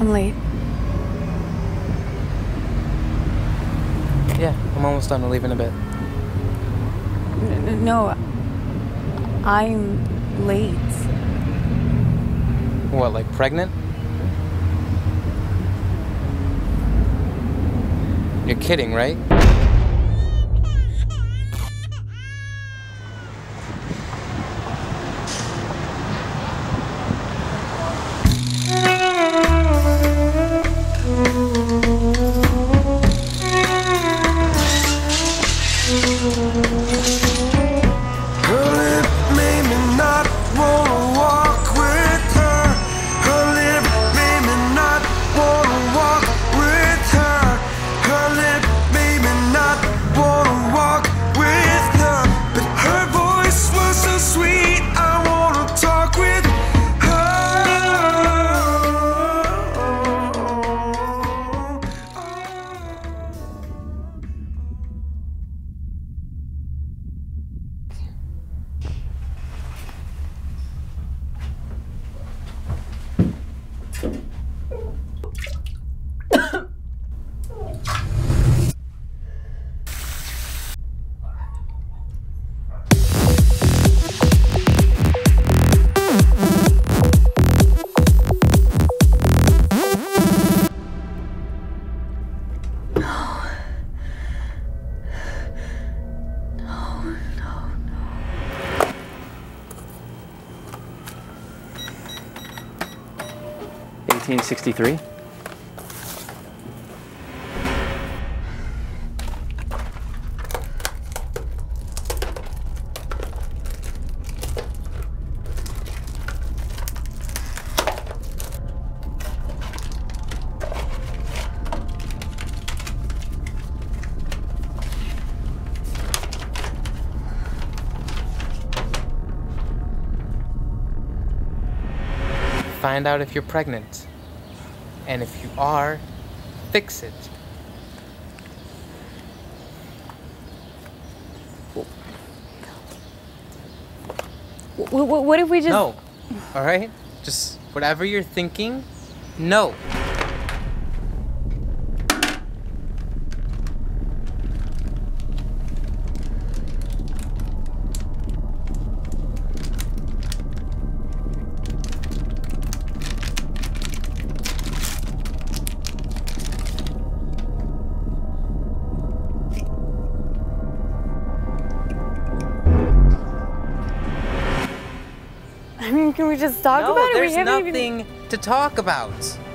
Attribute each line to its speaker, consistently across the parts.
Speaker 1: I'm late.
Speaker 2: Yeah, I'm almost done. I'll leave in a bit.
Speaker 1: No, I'm late.
Speaker 2: What, like pregnant? You're kidding, right? $18.63. Find out if you're pregnant. And if you are, fix it.
Speaker 1: What if we just...
Speaker 2: No. Alright? Just whatever you're thinking, no.
Speaker 1: I mean, can we just talk about it?
Speaker 2: There's nothing to talk about.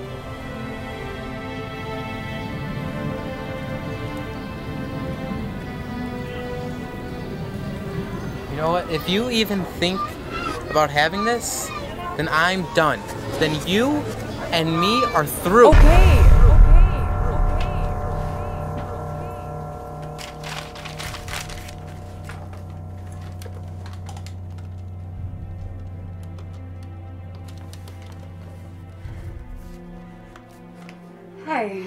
Speaker 2: You know what? If you even think about having this, then I'm done. Then you and me are through.
Speaker 1: Okay. Hi,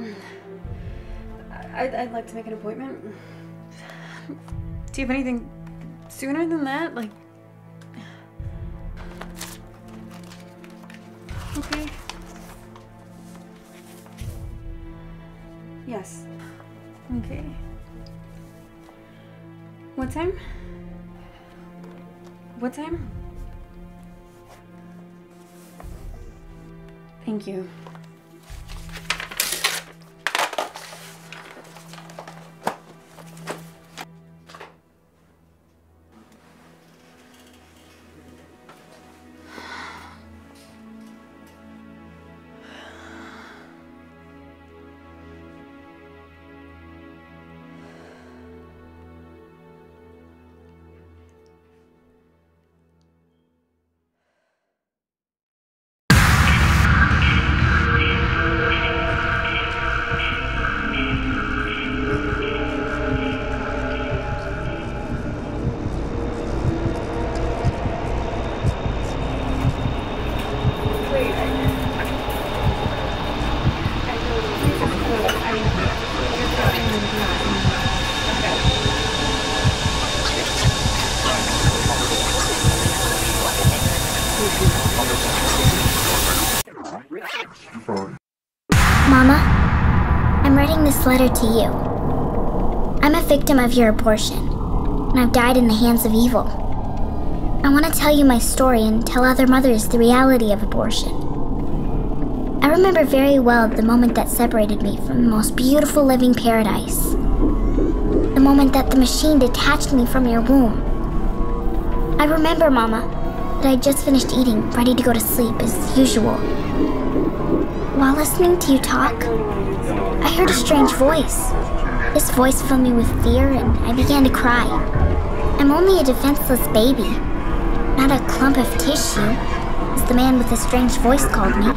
Speaker 1: I'd like to make an appointment. Do you have anything sooner than that? Like... Okay. Yes. Okay. What time? What time? Thank you.
Speaker 3: this letter to you. I'm a victim of your abortion, and I've died in the hands of evil. I want to tell you my story and tell other mothers the reality of abortion. I remember very well the moment that separated me from the most beautiful living paradise. The moment that the machine detached me from your womb. I remember, Mama, that I had just finished eating, ready to go to sleep as usual. While listening to you talk, I heard a strange voice. This voice filled me with fear and I began to cry. I'm only a defenseless baby, not a clump of tissue, as the man with the strange voice called me.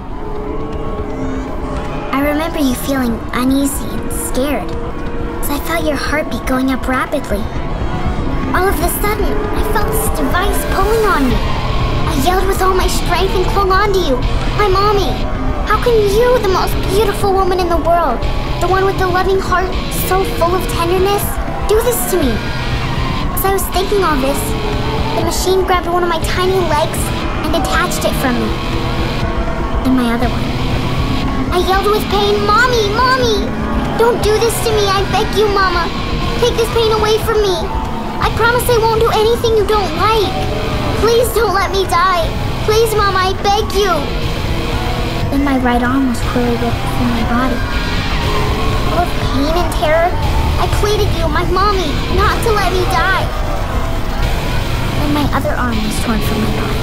Speaker 3: I remember you feeling uneasy and scared, as I felt your heartbeat going up rapidly. All of a sudden, I felt this device pulling on me. I yelled with all my strength and clung onto you. My mommy, how can you, the most beautiful woman in the world, the one with the loving heart so full of tenderness, do this to me? As I was thinking all this, the machine grabbed one of my tiny legs and detached it from me. Then my other one. I yelled with pain, Mommy, Mommy! Don't do this to me, I beg you, Mama. Take this pain away from me. I promise I won't do anything you don't like. Please don't let me die. Please, Mama, I beg you. Then my right arm was clearly ripped from my body. Full of pain and terror, I pleaded you, my mommy, not to let me die. Then my other arm was torn from my body.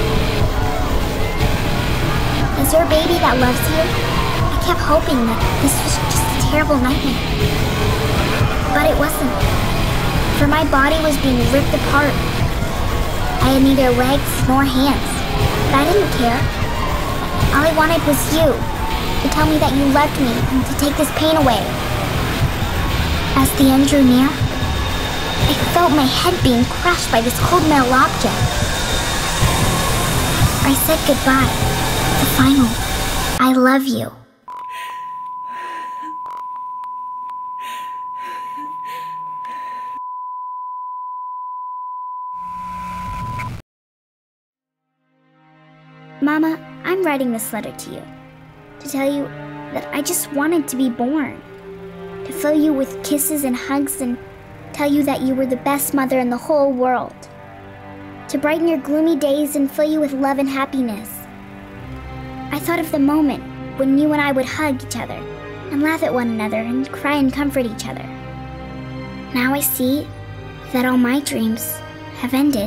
Speaker 3: As your baby that loves you, I kept hoping that this was just a terrible nightmare. But it wasn't. For my body was being ripped apart. I had neither legs nor hands, but I didn't care. All I wanted was you, to tell me that you loved me and to take this pain away. As the end drew near, I felt my head being crushed by this cold metal object. I said goodbye, the final, I love you. Mama, I'm writing this letter to you to tell you that I just wanted to be born, to fill you with kisses and hugs and tell you that you were the best mother in the whole world, to brighten your gloomy days and fill you with love and happiness. I thought of the moment when you and I would hug each other and laugh at one another and cry and comfort each other. Now I see that all my dreams have ended.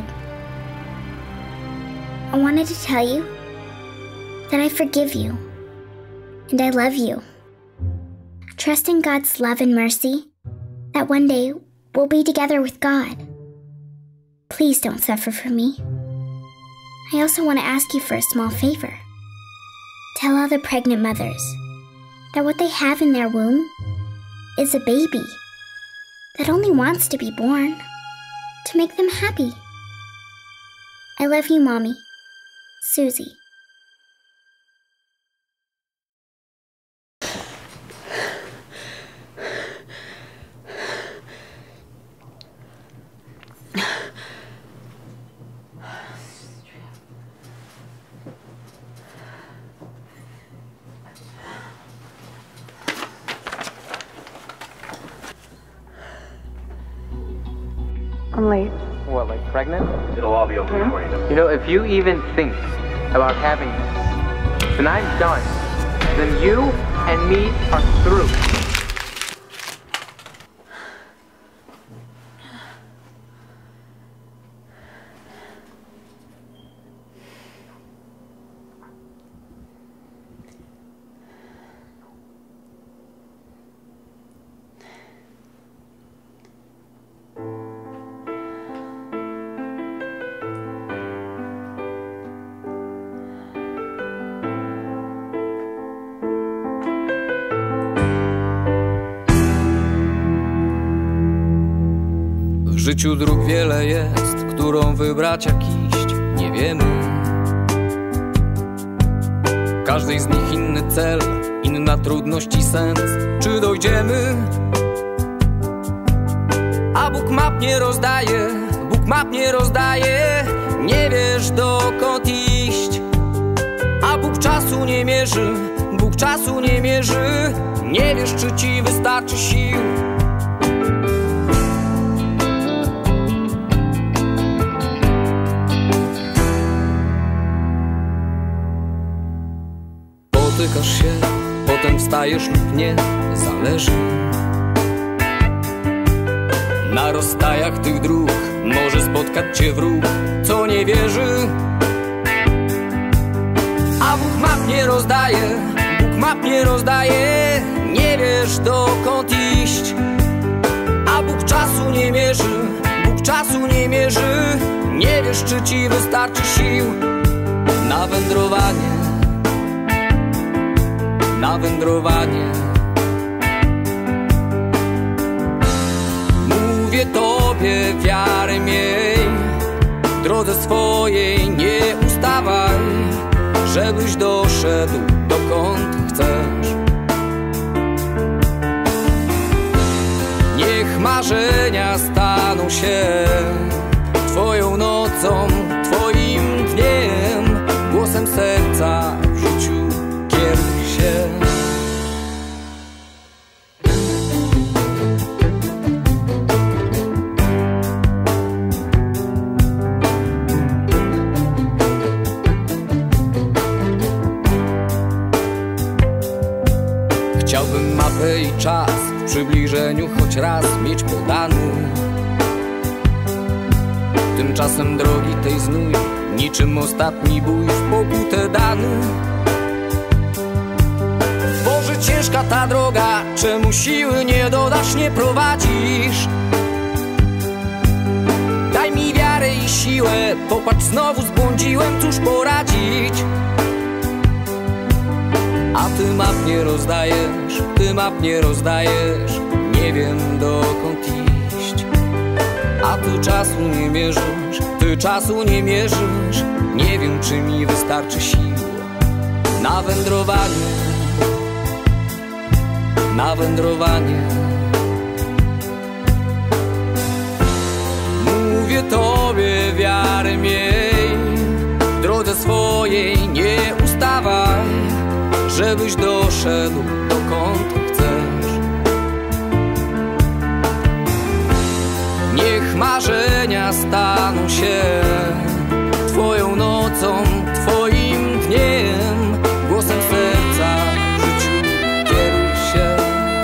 Speaker 3: I wanted to tell you that I forgive you, and I love you. Trust in God's love and mercy, that one day we'll be together with God. Please don't suffer for me. I also want to ask you for a small favor. Tell other pregnant mothers that what they have in their womb is a baby that only wants to be born to make them happy. I love you, Mommy. Susie.
Speaker 1: I'm late.
Speaker 2: What, like pregnant?
Speaker 4: It'll all be over before you know.
Speaker 2: You know, if you even think about having this, then I'm done. Then you and me are through.
Speaker 5: W życiu dróg wiele jest, którą wybrać jak iść, nie wiemy. W każdej z nich inny cel, inna trudność i sens. Czy dojdziemy? A Bóg map nie rozdaje, Bóg map nie rozdaje. Nie wiesz dokąd iść, a Bóg czasu nie mierzy, Bóg czasu nie mierzy, nie wiesz, czy ci wystarczy sił. Potykasz się, potem wstajesz lub nie, zależy. Na rozstajach tych dróg może spotkać cię wróg, co nie wierzy. A Bóg map nie rozdaje, Bóg map nie rozdaje, nie wiesz dokąd iść. A Bóg czasu nie mierzy, Bóg czasu nie mierzy, nie wiesz, czy ci wystarczy sił na wędrowanie, na wędrowanie. Mówię tobie, wiary miej, w drodze swojej nie ustawaj, żebyś doszedł dokąd chcesz. Niech marzenia staną się twoją nocą, twoim dniem, głosem serca w życiu kieruj się. Chciałbym mapę i czas w przybliżeniu choć raz mieć podany. Tymczasem drogi tej znój, niczym ostatni bój w pokutę dany. Boże, ciężka ta droga, czemu siły nie dodasz, nie prowadzisz? Daj mi wiarę i siłę, popatrz, znowu zbłądziłem, cóż poradzić? A ty map nie rozdajesz, ty map nie rozdajesz, nie wiem dokąd iść. A ty czasu nie mierzysz, ty czasu nie mierzysz, nie wiem, czy mi wystarczy sił na wędrowanie, na wędrowanie. Mówię tobie, wiary miej, w drodze swojej nie ustawaj, żebyś doszedł dokąd chcesz. Niech marzenia staną się twoją nocą, twoim dniem, głosem serca w życiu kieruj się.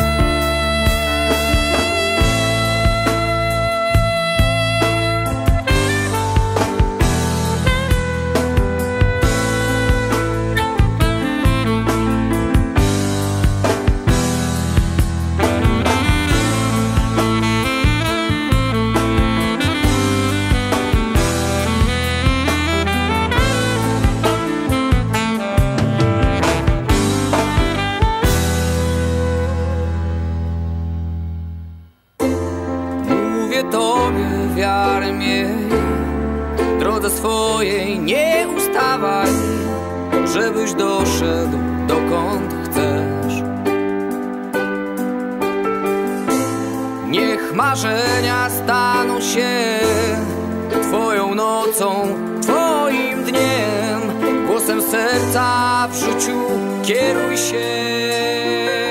Speaker 5: Tobie wiarę miej, w drodze swojej nie ustawaj, żebyś doszedł dokąd chcesz. Niech marzenia staną się twoją nocą, twoim dniem, głosem serca w życiu kieruj się.